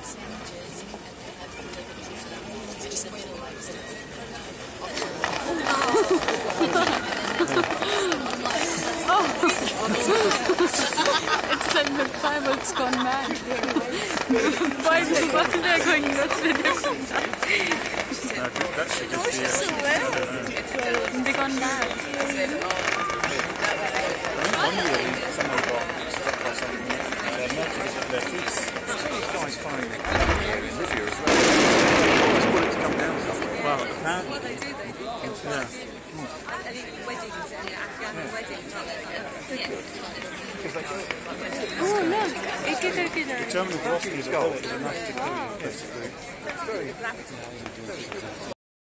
sandwiches and they have liberties and they just wait like It's like the fireworks gone mad. Why they're going nuts with different They're gone mad. Their feet. Guys find in Libya as well. Bullets come down somewhere. Well, apparently. What they do, yeah. Weddings and Afghan weddings, aren't they? Oh, look! The terminal velocity is enough to kill you. Yes, it's very